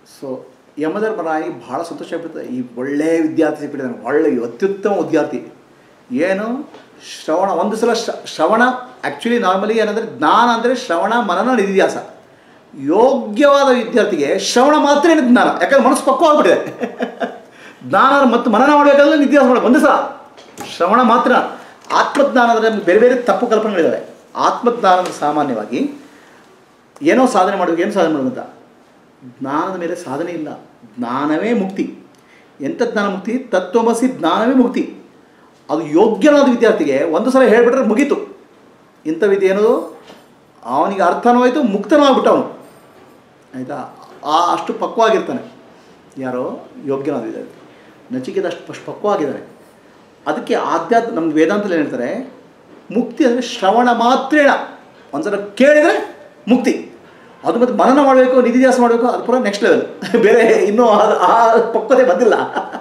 So ಯಮಧರ್ಮರಾಯಿ ಭಾಳ ಸಂತೋಷ ಆಗ್ಬಿಡ್ತದೆ, ಈ ಒಳ್ಳೆಯ ವಿದ್ಯಾರ್ಥಿ ಸಿಕ್ಬಿಟ್ಟಿದ್ದಾನೆ, ಒಳ್ಳೆಯ ಅತ್ಯುತ್ತಮ ವಿದ್ಯಾರ್ಥಿ. ಏನು ಶ್ರವಣ, ಒಂದು ಸಲ ಶ್ರವಣ, ಆ್ಯಕ್ಚುಲಿ ನಾರ್ಮಲಿ ಏನಂದರೆ ಜ್ಞಾನ ಅಂದರೆ ಶ್ರವಣ ಮನನ ನಿಧಿಧ್ಯಾಸ. ಯೋಗ್ಯವಾದ ವಿದ್ಯಾರ್ಥಿಗೆ ಶ್ರವಣ ಮಾತ್ರ ಏನು ಜ್ಞಾನ, ಯಾಕಂದ್ರೆ ಮನಸ್ಸು ಪಕ್ವವಾಗ್ಬಿಟ್ಟಿದೆ. ಜ್ಞಾನ ಮತ್ತು ಮನನ ಮಾಡಬೇಕಾದ್ರೆ ನಿಧಿಧ್ಯಾಸ ಮಾಡೋದು ಒಂದು ಸಲ, ಶ್ರವಣ ಮಾತ್ರ. ಆತ್ಮಜ್ಞಾನ ಅಂದರೆ ಬೇರೆ ಬೇರೆ ತಪ್ಪು ಕಲ್ಪನೆಗಳಿದ್ದಾವೆ. ಆತ್ಮಜ್ಞಾನ ಅಂದರೆ ಸಾಮಾನ್ಯವಾಗಿ ಏನೋ ಸಾಧನೆ ಮಾಡಬೇಕು, ಏನು ಸಾಧನೆ ಮಾಡೋದು ಅಂತ. ಜ್ಞಾನದ ಮೇಲೆ ಸಾಧನೆ ಇಲ್ಲ, ಜ್ಞಾನವೇ ಮುಕ್ತಿ. ಎಂಥ ಜ್ಞಾನ ಮುಕ್ತಿ? ತತ್ವಮಸಿ ಜ್ಞಾನವೇ ಮುಕ್ತಿ. ಅದು ಯೋಗ್ಯನಾದ ವಿದ್ಯಾರ್ಥಿಗೆ ಒಂದು ಸಲ ಹೇಳಿಬಿಟ್ರೆ ಮುಗೀತು. ಇಂಥ ವಿದ್ಯೆ ಏನದು ಅವನಿಗೆ ಅರ್ಥನೂ ಆಯಿತು, ಮುಕ್ತನೂ ಆಗ್ಬಿಟ್ಟು ಅವನು, ಆಯಿತಾ. ಅಷ್ಟು ಪಕ್ವಾಗಿರ್ತಾನೆ ಯಾರೋ ಯೋಗ್ಯನಾದ ವಿದ್ಯಾರ್ಥಿ. ನಚಿಕೇತ ಅಷ್ಟು ಪಕ್ವಾಗಿದ್ದಾನೆ. ಅದಕ್ಕೆ ಆಧ್ಯಾತ್ಮ ನಮ್ಮ ವೇದಾಂತದಲ್ಲಿ ಏನು ಹೇಳ್ತಾರೆ, ಮುಕ್ತಿ ಅಂದರೆ ಶ್ರವಣ ಮಾತ್ರೇಣ, ಒಂದು ಸಲ ಕೇಳಿದರೆ ಮುಕ್ತಿ. ಅದು ಮತ್ತು ಮನನ ಮಾಡಬೇಕು, ನಿಧಿಧ್ಯಾಸ ಮಾಡಬೇಕು, ಅದು ಪೂರ ನೆಕ್ಸ್ಟ್ ಲೆವೆಲ್. ಬೇರೆ ಇನ್ನೂ ಆ ಪಕ್ವತೆ ಬಂದಿಲ್ಲ.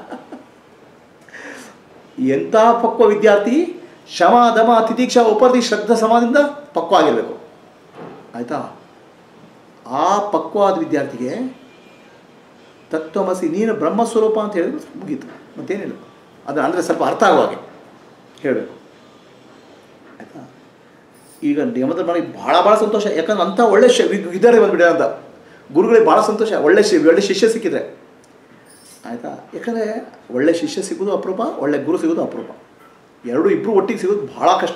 ಎಂಥ ಪಕ್ವ ವಿದ್ಯಾರ್ಥಿ? ಶಮ ದಮ ತಿತಿಕ್ಷಾ ಉಪರತಿ ಶ್ರದ್ಧಾ ಸಮಾದಿಂದ ಪಕ್ವ ಆಗಿರಬೇಕು, ಆಯಿತಾ. ಆ ಪಕ್ವಾದ ವಿದ್ಯಾರ್ಥಿಗೆ ತತ್ವಮಸಿ ನೀನು ಬ್ರಹ್ಮಸ್ವರೂಪ ಅಂತ ಹೇಳಿದ್ರೆ ಮುಗೀತು, ಮತ್ತೇನಿಲ್ಲ. ಅದು ಅಂದರೆ ಸ್ವಲ್ಪ ಅರ್ಥ ಆಗುವ ಹಾಗೆ ಹೇಳಬೇಕು, ಆಯಿತಾ. ಈಗ ಯಮಧರ್ಮನಿಗೆ ಭಾಳ ಸಂತೋಷ, ಯಾಕಂದ್ರೆ ಅಂಥ ಒಳ್ಳೆ ವಿದ್ಯಾರ್ಥಿ ಬಂದುಬಿಟ್ಟ ಅಂತ ಗುರುಗಳಿಗೆ ಭಾಳ ಸಂತೋಷ. ಒಳ್ಳೆ ಶಿಷ್ಯ ಸಿಕ್ಕಿದ್ರೆ, ಆಯಿತಾ. ಯಾಕಂದರೆ ಒಳ್ಳೆ ಶಿಷ್ಯ ಸಿಗೋದು ಅಪರೂಪ, ಒಳ್ಳೆ ಗುರು ಸಿಗೋದು ಅಪರೂಪ. ಇಬ್ಬರು ಒಟ್ಟಿಗೆ ಸಿಗೋದು ಭಾಳ ಕಷ್ಟ,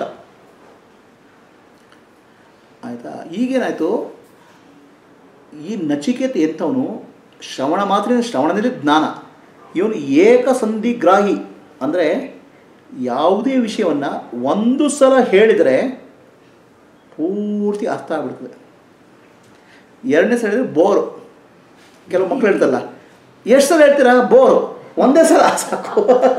ಆಯಿತಾ. ಈಗೇನಾಯಿತು, ಈ ನಚಿಕೇತ ಎಂಥವನು ಶ್ರವಣ ಮಾತ್ರ, ಶ್ರವಣದಲ್ಲಿ ಜ್ಞಾನ. ಇವನು ಏಕಸಂಧಿಗ್ರಾಹಿ, ಅಂದರೆ ಯಾವುದೇ ವಿಷಯವನ್ನು ಒಂದು ಸಲ ಹೇಳಿದರೆ ಪೂರ್ತಿ ಅರ್ಥ ಆಗ್ಬಿಡ್ತದೆ. ಎರಡನೇ ಸಲ ಹೇಳಿದರೆ ಬೋರು. ಕೆಲವು ಮಕ್ಕಳು ಹೇಳ್ತಾರಲ್ಲ, ಎಷ್ಟು ಸಲ ಹೇಳ್ತೀರಾ? ಬೋರು, ಒಂದೇ ಸಲ ಸಾಕು.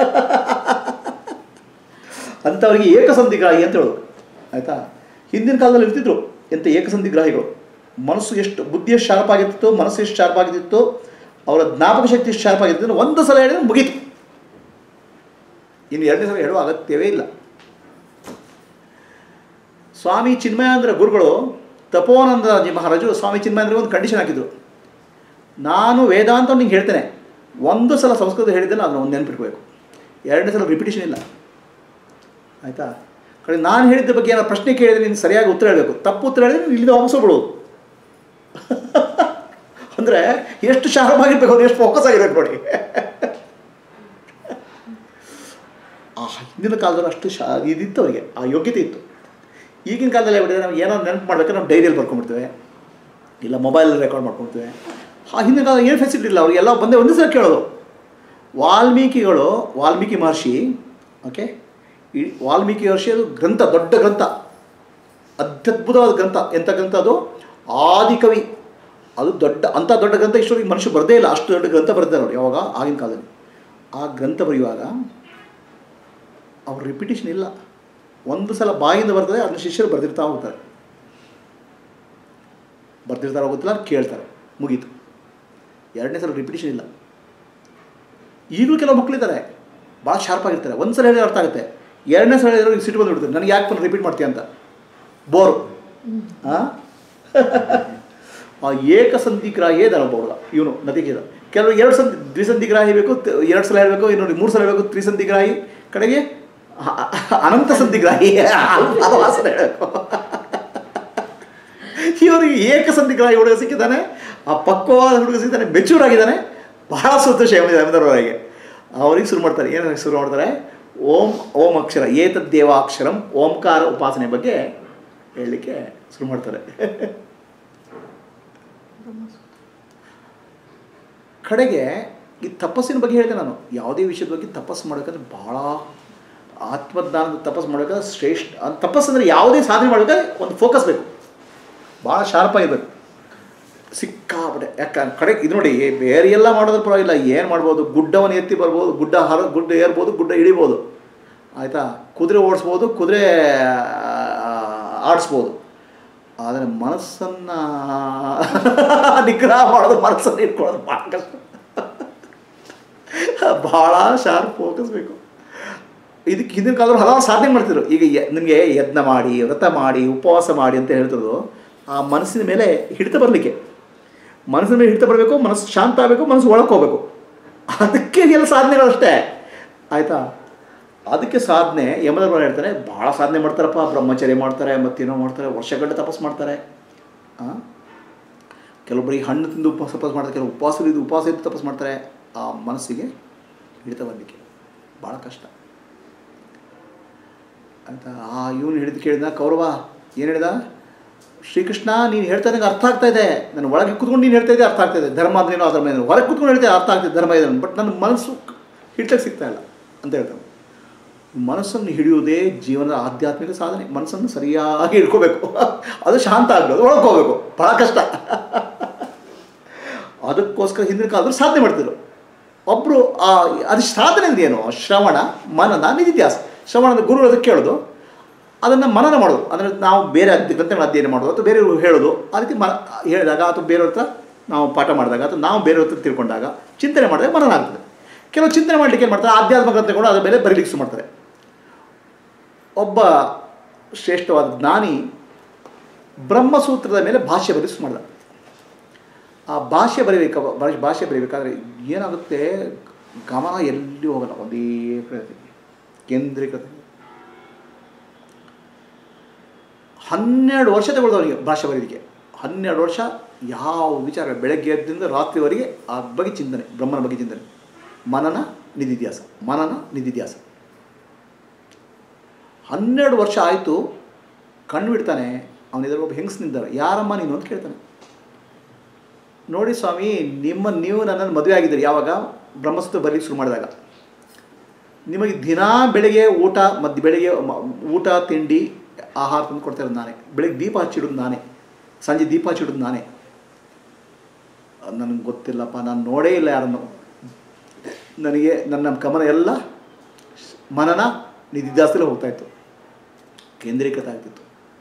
ಅಂಥವ್ರಿಗೆ ಏಕಸಂಧಿಗ್ರಾಹಿ ಅಂತ ಹೇಳೋದು, ಆಯಿತಾ. ಹಿಂದಿನ ಕಾಲದಲ್ಲಿ ಇರ್ತಿದ್ರು ಎಂಥ ಏಕಸಂಧಿಗ್ರಾಹಿಗಳು. ಮನಸ್ಸು ಎಷ್ಟು, ಬುದ್ಧಿ ಎಷ್ಟು ಶಾರ್ಪ್ ಆಗಿರ್ತಿತ್ತು, ಮನಸ್ಸು ಎಷ್ಟು ಶಾರ್ಪ್ ಆಗಿರ್ತಿತ್ತು, ಅವರ ಜ್ಞಾಪಕ ಶಕ್ತಿ ಎಷ್ಟು ಶಾರ್ಪ್ ಆಗಿರ್ತಿತ್ತು. ಒಂದು ಸಲ ಹೇಳಿದ್ರೆ ಮುಗೀತು, ಇನ್ನು ಎರಡನೇ ಸಲ ಹೇಳುವ ಅಗತ್ಯವೇ ಇಲ್ಲ. ಸ್ವಾಮಿ ಚಿನ್ಮಯಾನಂದ ಗುರುಗಳು, ತಪೋನಂದಜಿ ಮಹಾರಾಜರು ಸ್ವಾಮಿ ಚಿನ್ಮಯಾನಂದರಿಗೆ ಒಂದು ಕಂಡೀಷನ್ ಹಾಕಿದ್ರು. ನಾನು ವೇದಾಂತ ನಿಂಗೆ ಹೇಳ್ತೇನೆ, ಒಂದು ಸಲ ಸಂಸ್ಕೃತ ಹೇಳಿದ್ದೇನೆ, ಅದನ್ನು ಒಂದು ನೆನಪಿಟ್ಕೋಬೇಕು, ಎರಡನೇ ಸಲ ರಿಪಿಟೇಷನ್ ಇಲ್ಲ, ಆಯಿತಾ. ಕಡೆ ನಾನು ಹೇಳಿದ್ದ ಬಗ್ಗೆ ಏನಾರು ಪ್ರಶ್ನೆ ಕೇಳಿದರೆ ನೀನು ಸರಿಯಾಗಿ ಉತ್ತರ ಹೇಳಬೇಕು, ತಪ್ಪು ಉತ್ತರ ಹೇಳಿದ್ರೆ ಇಲ್ಲಿಂದ ವಾಪಸ್ ಹೋಗ್ಬಿಡೋದು. ಅಂದರೆ ಎಷ್ಟು ಶಾರ್ಪ್ ಆಗಿರ್ಬೇಕು, ಅವ್ರು ಎಷ್ಟು ಫೋಕಸ್ ಆಗಿರ್ಬೇಕು ನೋಡಿ. ಹಿಂದಿನ ಕಾಲದಲ್ಲಿ ಅಷ್ಟು ಇದಿತ್ತು ಅವರಿಗೆ, ಆ ಯೋಗ್ಯತೆ ಇತ್ತು. ಈಗಿನ ಕಾಲದಲ್ಲಿ ಹೇಳ್ಬಿಟ್ಟಿದ್ರೆ ನಾವು ಏನಾದ್ರು ನೆನಪು ಮಾಡ್ಬೇಕಾದ್ರೆ ನಾವು ಡೈರಿಯಲ್ಲಿ ಬರ್ಕೊಂಡ್ಬಿಡ್ತೇವೆ, ಇಲ್ಲ ಮೊಬೈಲಲ್ಲಿ ರೆಕಾರ್ಡ್ ಮಾಡ್ಕೊಳ್ತೇವೆ. ಹಿಂದಿನ ಕಾಲದಲ್ಲಿ ಏನು ಫೆಸಿಲಿಟಿ ಇಲ್ಲ, ಅವ್ರಿಗೆಲ್ಲ ಬಂದೇ ಒಂದೇ ಸಲ ಕೇಳೋದು. ವಾಲ್ಮೀಕಿ ಮಹರ್ಷಿ, ಓಕೆ, ಈ ವಾಲ್ಮೀಕಿ ಮಹರ್ಷಿ ಅದು ಗ್ರಂಥ, ದೊಡ್ಡ ಗ್ರಂಥ, ಅತ್ಯದ್ಭುತವಾದ ಗ್ರಂಥ. ಎಂಥ ಗ್ರಂಥ ಅದು? ಆದಿಕವಿ. ಅದು ಅಂಥ ದೊಡ್ಡ ಗ್ರಂಥ ಇಷ್ಟೊಂದು ಮನುಷ್ಯ ಬರದೇ ಇಲ್ಲ, ಅಷ್ಟು ದೊಡ್ಡ ಗ್ರಂಥ ಬರೆದಿದ್ದಾರೆ ಅವರು ಯಾವಾಗ, ಆಗಿನ ಕಾಲದಲ್ಲಿ. ಆ ಗ್ರಂಥ ಬರೆಯುವಾಗ ಅವ್ರ ರಿಪಿಟೇಷನ್ ಇಲ್ಲ, ಒಂದು ಸಲ ಬಾಯಿಂದ ಬರ್ತದೆ, ಅದನ್ನ ಶಿಷ್ಯರು ಬರ್ದಿರ್ತಾ ಹೋಗ್ತಾರೆ ಗೊತ್ತಿಲ್ಲ, ಕೇಳ್ತಾರೆ, ಮುಗೀತು. ಎರಡನೇ ಸಲ ರಿಪಿಟೇಷನ್ ಇಲ್ಲ. ಈಗಲೂ ಕೆಲವು ಮಕ್ಕಳಿದ್ದಾರೆ ಭಾಳ ಶಾರ್ಪ್ ಆಗಿರ್ತಾರೆ, ಒಂದು ಸಲ ಹೇಳಿದ್ರೆ ಅರ್ಥ ಆಗುತ್ತೆ, ಎರಡನೇ ಸಲ ಹೇಳಿದ್ರೆ ಸಿಟ್ಟು ಬಂದುಬಿಡ್ತಾರೆ, ನನಗೆ ಯಾಕೆ ರಿಪೀಟ್ ಮಾಡ್ತೀಯ ಅಂತ, ಬೋರು. ಆ ಏಕಸಂಧಿಗ್ರಾಹಿ ಒಬ್ಬ ಹುಡುಗ, ಇವನು ನಚಿಕೇತ. ಕೆಲವರು ದ್ವಿಸಂಧಿಗ್ರಾಹಿ ಬೇಕು, 2 ಸಲ ಹೇಳಬೇಕು, ಇನ್ನೊಂದು 3 ಸಲ ಹೇಳಬೇಕು, ತ್ರಿಸಂಧಿಗ್ರಾಹಿ, ಕಡೆಗೆ ಅನಂತ ಸಂಧಿಗ್ರಾಹಿ, ವಾಸನೆ ಹೇಳಬೇಕು. ಇವರಿಗೆ ಏಕಸಂಧಿಗ್ರಾಹಿ ಹುಡುಗ ಸಿಕ್ಕಿದ್ದಾನೆ, ಆ ಪಕ್ವವಾದ ಹುಡುಗ ಸಿಕ್ಕಿದ್ದಾನೆ, ಮೆಚೂರ್ ಆಗಿದ್ದಾನೆ, ಬಹಳ ಸಂತೋಷ ಯಮಧರ್ಮರಾಯಿಗೆ. ಅವ್ರಿಗೆ ಶುರು ಮಾಡ್ತಾರೆ, ಏನು ಶುರು ಮಾಡ್ತಾರೆ? ಓಂ ಅಕ್ಷರ, ಏತದ್ದೇವಾಕ್ಷರಂ, ಓಂಕಾರ ಉಪಾಸನೆ ಬಗ್ಗೆ ಹೇಳಲಿಕ್ಕೆ ಶುರು ಮಾಡ್ತಾರೆ. ಕಡೆಗೆ ಈ ತಪಸ್ಸಿನ ಬಗ್ಗೆ ಹೇಳ್ತೇನೆ ನಾನು. ಯಾವುದೇ ವಿಷಯದ ಬಗ್ಗೆ ತಪಸ್ಸು ಮಾಡೋಕ್ಕಂದ್ರೆ ಭಾಳ ಆತ್ಮಜ್ಞಾನದ ತಪಸ್ಸು ಮಾಡೋಕ್ಕಾದ್ರೆ ಶ್ರೇಷ್ಠ. ತಪಸ್ಸು ಅಂದರೆ ಯಾವುದೇ ಸಾಧನೆ ಮಾಡೋಕ್ಕಾದ್ರೆ ಒಂದು ಫೋಕಸ್ ಬೇಕು, ಭಾಳ ಶಾರ್ಪ್ ಆಗಿರ್ಬೇಕು, ಸಿಕ್ಕಾಪಟ್ಟೆ. ಯಾಕಂದ್ರೆ ಕಡೆಗೆ ಇದು ನೋಡಿ, ಬೇರೆ ಎಲ್ಲ ಮಾಡೋದ್ರ ಪರವಾಗಿಲ್ಲ, ಏನು ಮಾಡ್ಬೋದು, ಗುಡ್ಡವನ್ನು ಎತ್ತಿ ಬರ್ಬೋದು, ಗುಡ್ಡ ಏರ್ಬೋದು, ಗುಡ್ಡ ಇಳಿಬೋದು, ಆಯಿತಾ. ಕುದುರೆ ಓಡಿಸ್ಬೋದು, ಕುದುರೆ ಆಡಿಸ್ಬೋದು. ಆದರೆ ಮನಸ್ಸನ್ನು ನಿಗ್ರಹ ಮಾಡೋದು, ಮನಸ್ಸನ್ನು ಇಟ್ಕೊಳ್ಳೋದು ಭಾಳ ಕಷ್ಟ, ಭಾಳ ಶಾರ್ಪ್ ಫೋಕಸ್ ಬೇಕು. ಇದಕ್ಕೆ ಹಿಂದಿನ ಕಾಲದಲ್ಲಿ ಹಲವಾರು ಸಾಧನೆ ಮಾಡ್ತಿದ್ರು. ಈಗ ನಿಮಗೆ ಯಜ್ಞ ಮಾಡಿ, ವ್ರತ ಮಾಡಿ, ಉಪವಾಸ ಮಾಡಿ ಅಂತ ಹೇಳ್ತಿರೋದು ಆ ಮನಸ್ಸಿನ ಮೇಲೆ ಹಿಡಿತ ಬರಲಿಕ್ಕೆ. ಮನಸ್ಸಿನ ಮೇಲೆ ಹಿಡಿತ ಬರಬೇಕು, ಮನಸ್ಸು ಶಾಂತ ಆಗಬೇಕು, ಮನಸ್ಸು ಒಳಕ್ಕೆ ಹೋಗಬೇಕು. ಅದಕ್ಕೆ ಎಲ್ಲ ಸಾಧನೆಗಳಷ್ಟೇ ಆಯಿತಾ. ಅದಕ್ಕೆ ಸಾಧನೆ ಯಮಧರ್ಮ ಹೇಳ್ತಾರೆ, ಭಾಳ ಸಾಧನೆ ಮಾಡ್ತಾರಪ್ಪ, ಬ್ರಹ್ಮಚರ್ಯ ಮಾಡ್ತಾರೆ, ಮತ್ತೇನೋ ಮಾಡ್ತಾರೆ, ವರ್ಷಗಟ್ಟಲೆ ತಪಸ್ಸು ಮಾಡ್ತಾರೆ. ಕೆಲವೊಬ್ಬರಿಗೆ ಹಣ್ಣು ತಿಂದು ತಪಸ್ಸು ಮಾಡ್ತಾರೆ, ಕೆಲವು ಉಪವಾಸ ಇದ್ದು ತಪಸ್ಸು ಮಾಡ್ತಾರೆ. ಆ ಮನಸ್ಸಿಗೆ ಹಿಡಿತ ಬರಲಿಕ್ಕೆ ಭಾಳ ಕಷ್ಟ ಆಯಿತಾ. ಇವನು ಹಿಡಿದು ಕೇಳಿದ ಕೌರವ ಏನು ಹೇಳಿದ, ಶ್ರೀಕೃಷ್ಣ ನೀನು ಹೇಳ್ತಾ ನನಗೆ ಅರ್ಥ ಆಗ್ತಾ ಇದೆ, ನನ್ನ ಒಳಗೆ ಕೂತ್ಕೊಂಡು ನೀನು ಹೇಳ್ತಾ ಇದ್ದೆ ಅರ್ಥ ಆಗ್ತಾ ಇದೆ, ಧರ್ಮ ಅಂದ್ರೇನೋ ಅಧರ್ಮ ಏನು ಹೊರಗೆ ಕೂತ್ಕೊಂಡು ಹೇಳ್ತಾ ಅರ್ಥ ಆಗ್ತಿದೆ ಧರ್ಮ ಇದೆ, ಬಟ್ ನನ್ನ ಮನಸ್ಸು ಹಿಡ್ತಕ್ಕೆ ಸಿಗ್ತಾ ಇಲ್ಲ ಅಂತ ಹೇಳ್ತಾನೆ. ಮನಸ್ಸನ್ನು ಹಿಡಿಯುವುದೇ ಜೀವನದ ಆಧ್ಯಾತ್ಮಿಕ ಸಾಧನೆ. ಮನಸ್ಸನ್ನು ಸರಿಯಾಗಿ ಹಿಡ್ಕೋಬೇಕು, ಅದು ಶಾಂತ ಆಗಬೇಕು, ಒಳಗೆ ಹೋಗಬೇಕು, ಭಾಳ ಕಷ್ಟ. ಅದಕ್ಕೋಸ್ಕರ ಹಿಂದಿನ ಕಾಲದಲ್ಲಿ ಸಾಧನೆ ಮಾಡ್ತಿದ್ರು ಒಬ್ಬರು. ಅದು ಸಾಧನೆ ಏನು, ಶ್ರವಣ ಮನನ ನಿಧಿಧ್ಯಾಸ. ಶ್ರವಣದ ಗುರು ಅದಕ್ಕೆ ಕೇಳೋದು, ಅದನ್ನು ಮನನ ಮಾಡೋದು, ಅಂದರೆ ನಾವು ಬೇರೆ ಗ್ರಂಥಗಳ ಅಧ್ಯಯನ ಮಾಡೋದು ಅಥವಾ ಬೇರೆಯವರು ಹೇಳೋದು. ಆ ರೀತಿ ಹೇಳಿದಾಗ ಅಥವಾ ಬೇರೆಯವ್ರ ಹತ್ರ ನಾವು ಪಾಠ ಮಾಡಿದಾಗ ಅಥವಾ ನಾವು ಬೇರೆಯವ್ರ ಹತ್ರ ತಿಳ್ಕೊಂಡಾಗ ಚಿಂತನೆ ಮಾಡಿದಾಗ ಮನನ ಆಗ್ತದೆ. ಕೆಲವು ಚಿಂತನೆ ಮಾಡಲಿಕ್ಕೆ ಏನು ಮಾಡ್ತಾರೆ, ಆಧ್ಯಾತ್ಮ ಗ್ರಂಥಗಳು ಅದರ ಮೇಲೆ ಬರೀಲಿಕ್ಕೆ ಶುರು ಮಾಡ್ತಾರೆ. ಒಬ್ಬ ಶ್ರೇಷ್ಠವಾದ ಜ್ಞಾನಿ ಬ್ರಹ್ಮಸೂತ್ರದ ಮೇಲೆ ಭಾಷ್ಯ ಬರೆಸಿ ಮಾಡಿದ. ಆ ಭಾಷೆ ಬರೀಬೇಕಾದ್ರೆ ಏನಾಗುತ್ತೆ, ಗಮನ ಎಲ್ಲಿ ಹೋಗಲ್ಲ, ಒಂದೇ ಕೇಂದ್ರೀಕೃತ. 12 ವರ್ಷ ತಗೊಳ್ಳೋದು ಅವನಿಗೆ ಭಾಷೆ ಬರೀಲಿಕ್ಕೆ. 12 ವರ್ಷ ಯಾವ ವಿಚಾರ, ಬೆಳಗ್ಗೆ ಎದ್ದಿಂದ ರಾತ್ರಿವರೆಗೆ ಆ ಬಗ್ಗೆ ಚಿಂತನೆ, ಬ್ರಹ್ಮನ ಬಗ್ಗೆ ಚಿಂತನೆ, ಮನನ ನಿಧಿಧ್ಯಾಸ, ಮನನ ನಿಧಿಧ್ಯಾಸ. 12 ವರ್ಷ ಆಯಿತು, ಕಣ್ಣು ಬಿಡ್ತಾನೆ. ಅವನಿದ್ರೆ ಒಬ್ಬ ಹೆಂಗಸ್ನಿದ್ದಾರೆ, ಯಾರಮ್ಮ ನೀನು ಅಂತ ಕೇಳ್ತಾನೆ. ನೋಡಿ ಸ್ವಾಮಿ, ನೀವು ನನ್ನನ್ನು ಮದುವೆ ಆಗಿದ್ದೀರಿ ಯಾವಾಗ, ಬ್ರಹ್ಮಸೂತ್ರ ಬರಲಿಕ್ಕೆ ಶುರು ಮಾಡಿದಾಗ. ನಿಮಗೆ ದಿನಾ ಬೆಳಗ್ಗೆ ಬೆಳಗ್ಗೆ ಊಟ ತಿಂಡಿ ಆಹಾರ ತಂದು ಕೊಡ್ತಾ ಇರೋದು ನಾನೇ, ಬೆಳಗ್ಗೆ ದೀಪ ಹಚ್ಚಿಡೋದು ನಾನೇ, ಸಂಜೆ ದೀಪ ಹಚ್ಚಿಡೋದು ನಾನೇ. ನನಗೆ ಗೊತ್ತಿಲ್ಲಪ್ಪ, ನಾನು ನೋಡೇ ಇಲ್ಲ ಯಾರನ್ನು. ನನಗೆ ನನ್ನ ಗಮನ ಎಲ್ಲ ಮನನ ನಿಧಿಧ್ಯಾಸದಲ್ಲೇ ಹೋಗ್ತಾಯಿತ್ತು, ಕೇಂದ್ರೀಕೃತ ಆಗ್ತಿತ್ತು.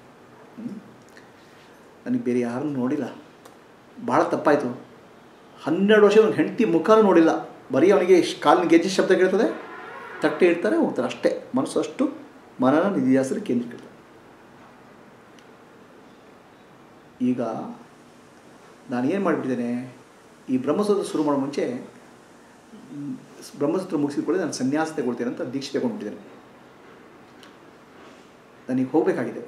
ನನಗೆ ಬೇರೆ ಯಾರನ್ನು ನೋಡಿಲ್ಲ, ಭಾಳ ತಪ್ಪಾಯಿತು. 12 ವರ್ಷ ಅವ್ನ ಹೆಂಡತಿ ಮುಖನೂ ನೋಡಿಲ್ಲ, ಬರೀ ಅವನಿಗೆ ಕಾಲಿನ ಗೆಜ್ಜೆ ಶಬ್ದ ಕೇಳ್ತದೆ, ತಟ್ಟೆ ಇಡ್ತಾರೆ ಹೋಗ್ತಾರೆ ಅಷ್ಟೇ. ಮನಸ್ಸು ಅಷ್ಟು ಮನನ ನಿಧಿಧ್ಯಾಸದಲ್ಲಿ ಕೇಂದ್ರೀಕೃತ. ಈಗ ನಾನು ಏನು ಮಾಡಿಬಿಟ್ಟಿದ್ದೇನೆ, ಈ ಬ್ರಹ್ಮಸೂತ್ರ ಶುರು ಮಾಡೋ ಮುಂಚೆ ಬ್ರಹ್ಮಸೂತ್ರ ಮುಗಿಸಿಕೊಳ್ಳಿ ನಾನು ಸನ್ಯಾಸ ತಗೊಳ್ತೇನೆ ಅಂತ ದೀಕ್ಷೆ ತಗೊಂಡ್ಬಿಟ್ಟಿದ್ದೇನೆ. ನನಗೆ ಹೋಗಬೇಕಾಗಿದೆ.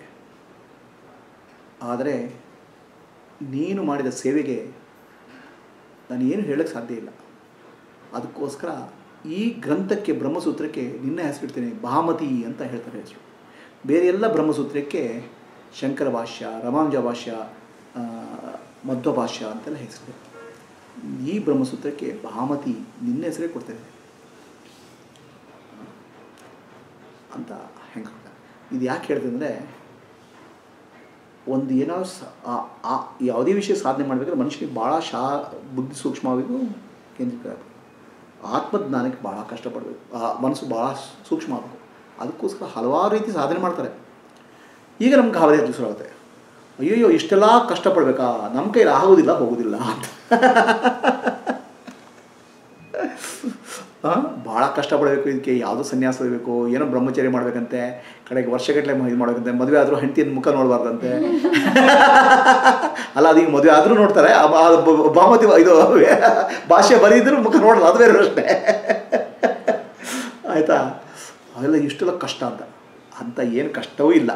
ಆದರೆ ನೀನು ಮಾಡಿದ ಸೇವೆಗೆ ನಾನು ಏನು ಹೇಳೋಕ್ಕೆ ಸಾಧ್ಯ ಇಲ್ಲ. ಅದಕ್ಕೋಸ್ಕರ ಈ ಗ್ರಂಥಕ್ಕೆ, ಬ್ರಹ್ಮಸೂತ್ರಕ್ಕೆ ನಿನ್ನ ಹೆಸರಿಡ್ತೇನೆ, ಭಾಮತಿ ಅಂತ ಹೇಳ್ತಾರೆ ಹೆಸರು. ಬೇರೆ ಎಲ್ಲ ಬ್ರಹ್ಮಸೂತ್ರಕ್ಕೆ ಶಂಕರ ಭಾಷ್ಯ, ರಾಮಾನುಜ ಭಾಷ್ಯ, ಮಧ್ವ ಭಾಷ್ಯ ಅಂತೆಲ್ಲ ಹೆಸರಿದೆ. ಈ ಬ್ರಹ್ಮಸೂತ್ರಕ್ಕೆ ಭಾಮತಿ ನಿನ್ನ ಹೆಸರೇ ಕೊಡ್ತೇನೆ ಅಂತ ಹೆಂಗೆ. ಇದು ಯಾಕೆ ಹೇಳ್ತೇನೆ ಅಂದರೆ, ಒಂದು ಏನೋ ಯಾವುದೇ ವಿಷಯ ಸಾಧನೆ ಮಾಡಬೇಕಾದ್ರೆ ಮನುಷ್ಯನಿಗೆ ಭಾಳ ಬುದ್ಧಿ ಸೂಕ್ಷ್ಮವಾಗಿದ್ದು ಕೇಂದ್ರೀಕೃತ ಆಗಬೇಕು. ಆತ್ಮಜ್ಞಾನಕ್ಕೆ ಭಾಳ ಕಷ್ಟಪಡಬೇಕು, ಮನಸ್ಸು ಭಾಳ ಸೂಕ್ಷ್ಮ ಆಗಬೇಕು. ಅದಕ್ಕೋಸ್ಕರ ಹಲವಾರು ರೀತಿ ಸಾಧನೆ ಮಾಡ್ತಾರೆ. ಈಗ ನಮ್ಗೆ ಗಾಬರಿ ಶುರು ಆಗುತ್ತೆ, ಅಯ್ಯೋ ಇಷ್ಟೆಲ್ಲ ಕಷ್ಟಪಡಬೇಕಾ, ನಮ್ಮ ಕೈಲಿ ಆಗೋದಿಲ್ಲ ಹೋಗೋದಿಲ್ಲ ಅಂತ. ಭಾಳ ಕಷ್ಟಪಡಬೇಕು, ಇದಕ್ಕೆ ಯಾವುದೋ ಸನ್ಯಾಸ ಇರಬೇಕು, ಏನೋ ಬ್ರಹ್ಮಚರ್ಯ ಮಾಡಬೇಕಂತೆ, ಕಡೆಗೆ ವರ್ಷಗಟ್ಟಲೆ ಇದು ಮಾಡಬೇಕಂತೆ, ಮದುವೆ ಆದರೂ ಹೆಂಡತಿಯನ್ನು ಮುಖ ನೋಡಬಾರ್ದಂತೆ. ಅಲ್ಲ, ಅದೀಗ ಮದುವೆ ಆದರೂ ನೋಡ್ತಾರೆ, ಭಾಮತಿ ಇದು ಭಾಷೆ ಬರೀದ್ರು ಮುಖ ನೋಡಲ್ಲ, ಅದು ಬೇರೆ ಅಷ್ಟೇ ಆಯಿತಾ. ಅವೆಲ್ಲ ಇಷ್ಟೆಲ್ಲ ಕಷ್ಟ ಅಂತ ಏನು ಕಷ್ಟವೂ ಇಲ್ಲ.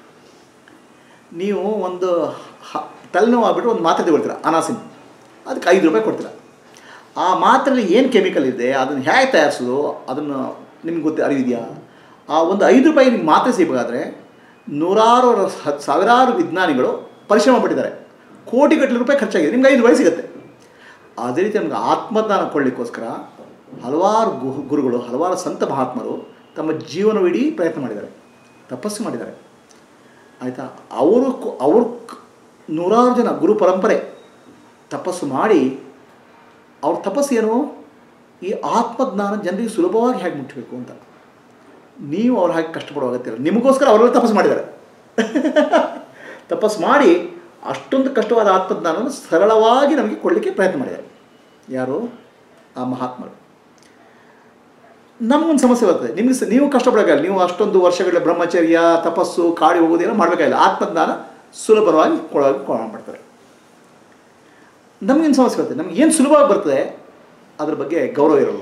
ನೀವು ಒಂದು ತಲೆನೋವು ಆಗ್ಬಿಟ್ಟು ಒಂದು ಮಾತ್ರೆ ತಗೊಳ್ತೀರ, ಅನಾಸಿನ್, ಅದಕ್ಕೆ 5 ರೂಪಾಯಿ ಕೊಡ್ತೀರ. ಆ ಮಾತ್ರೆಯಲ್ಲಿ ಏನು ಕೆಮಿಕಲ್ ಇದೆ, ಅದನ್ನು ಹೇಗೆ ತಯಾರಿಸೋದು, ಅದನ್ನು ನಿಮ್ಗೆ ಅರಿವಿದೆಯಾ? ಆ ಒಂದು 5 ರೂಪಾಯಿ ನಿಮ್ಗೆ ಮಾತ್ರೆ ಸಿಗಬೇಕಾದ್ರೆ ಸಾವಿರಾರು ವಿಜ್ಞಾನಿಗಳು ಪರಿಶ್ರಮ ಪಟ್ಟಿದ್ದಾರೆ, ಕೋಟಿಗಟ್ಟಲೆ ರೂಪಾಯಿ ಖರ್ಚಾಗಿದೆ, ನಿಮ್ಗೆ 5 ರೂಪಾಯಿ ಸಿಗುತ್ತೆ. ಅದೇ ರೀತಿ ನಮ್ಗೆ ಆತ್ಮಜ್ಞಾನ ಕೊಡಲಿಕ್ಕೋಸ್ಕರ ಹಲವಾರು ಗುರುಗಳು, ಹಲವಾರು ಸಂತ ಮಹಾತ್ಮರು ತಮ್ಮ ಜೀವನವಿಡೀ ಪ್ರಯತ್ನ ಮಾಡಿದ್ದಾರೆ, ತಪಸ್ಸು ಮಾಡಿದ್ದಾರೆ ಆಯಿತಾ. ಅವರು 100 ಜನ ಗುರು ಪರಂಪರೆ ತಪಸ್ಸು ಮಾಡಿ, ಅವ್ರ ತಪಸ್ಸು ಏನು, ಈ ಆತ್ಮಜ್ಞಾನ ಜನರಿಗೆ ಸುಲಭವಾಗಿ ಹೇಗೆ ಮುಟ್ಟಬೇಕು ಅಂತ. ನೀವು ಅವ್ರು ಹಾಗೆ ಕಷ್ಟಪಡೋ ಅಗತ್ಯ ಇಲ್ಲ, ನಿಮಗೋಸ್ಕರ ಅವರೆಲ್ಲ ತಪಸ್ಸು ಮಾಡಿದ್ದಾರೆ. ತಪಸ್ಸು ಮಾಡಿ ಅಷ್ಟೊಂದು ಕಷ್ಟವಾದ ಆತ್ಮಜ್ಞಾನವನ್ನು ಸರಳವಾಗಿ ನಮಗೆ ಕೊಡಲಿಕ್ಕೆ ಪ್ರಯತ್ನ ಮಾಡಿದ್ದಾರೆ. ಯಾರು? ಆ ಮಹಾತ್ಮರು. ನಮಗೊಂದು ಸಮಸ್ಯೆ ಬರ್ತದೆ, ನೀವು ಕಷ್ಟಪಡೋಕ್ಕಾಗಲ್ಲ, ನೀವು ಅಷ್ಟೊಂದು ವರ್ಷಗಳ ಬ್ರಹ್ಮಚರ್ಯ ತಪಸ್ಸು ಕಾಡಿ ಹೋಗೋದೇನೋ ಮಾಡಬೇಕಾಗಿಲ್ಲ. ಆತ್ಮಜ್ಞಾನ ಸುಲಭವಾಗಿ ಕೊಡೋಕೆ ಮಾಡ್ತಾರೆ. ನಮಗೇನು ಸಮಸ್ಯೆ ಬರ್ತದೆ, ನಮ್ಗೆ ಏನು ಸುಲಭವಾಗಿ ಬರ್ತದೆ ಅದ್ರ ಬಗ್ಗೆ ಗೌರವ ಇರೋಲ್ಲ.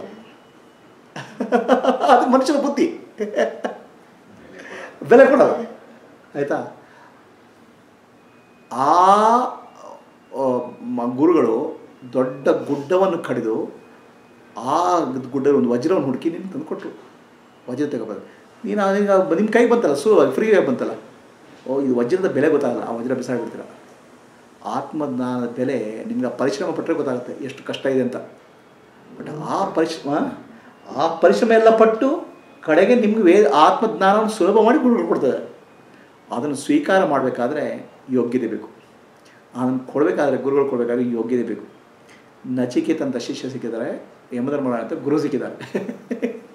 ಅದು ಮನುಷ್ಯನ ಬುದ್ಧಿ, ಬೆಲೆ ಕೊಡೋದು. ಆಯಿತಾ? ಆ ಗುರುಗಳು ದೊಡ್ಡ ಗುಡ್ಡವನ್ನು ಕಡಿದು ಆ ಗುಡ್ಡ ಒಂದು ವಜ್ರವನ್ನು ಹುಡುಕಿ ನೀನು ತಂದು ಕೊಟ್ಟರು. ವಜ್ರ ತಗೋಬೋದು ನೀನು, ಈಗ ನಿಮ್ಮ ಕೈಗೆ ಬಂತಲ್ಲ, ಫ್ರೀಯಾಗಿ ಬಂತಲ್ಲ. ಓ, ಇದು ವಜ್ರದ ಬೆಲೆ ಗೊತ್ತಾಗಲ್ಲ, ಆ ವಜ್ರ ಬಿಸಾಡ್ಬಿಡ್ತೀರ. ಆತ್ಮಜ್ಞಾನದ ಬೆಲೆ ನಿಮ್ಗೆ ಪರಿಶ್ರಮ ಪಟ್ಟರೆ ಗೊತ್ತಾಗುತ್ತೆ ಎಷ್ಟು ಕಷ್ಟ ಇದೆ ಅಂತ. ಬಟ್ ಆ ಪರಿಶ್ರಮ ಎಲ್ಲ ಪಟ್ಟು ಕಡೆಗೆ ನಿಮ್ಗೆ ಆತ್ಮಜ್ಞಾನವನ್ನು ಸುಲಭ ಮಾಡಿ ಗುರುಗಳು ಕೊಡ್ತದೆ. ಅದನ್ನು ಸ್ವೀಕಾರ ಮಾಡಬೇಕಾದ್ರೆ ಯೋಗ್ಯತೆ ಬೇಕು. ಅದನ್ನು ಕೊಡಬೇಕಾದ್ರೆ, ಗುರುಗಳು ಕೊಡಬೇಕಾದ್ರೆ ಯೋಗ್ಯತೆ ಬೇಕು. ನಚಿಕೇತ ಅಂತ ಶಿಷ್ಯ ಸಿಕ್ಕಿದ್ದಾರೆ, ಯಮಧರ್ಮರಾಯ ಅಂತ ಗುರು ಸಿಕ್ಕಿದ್ದಾರೆ.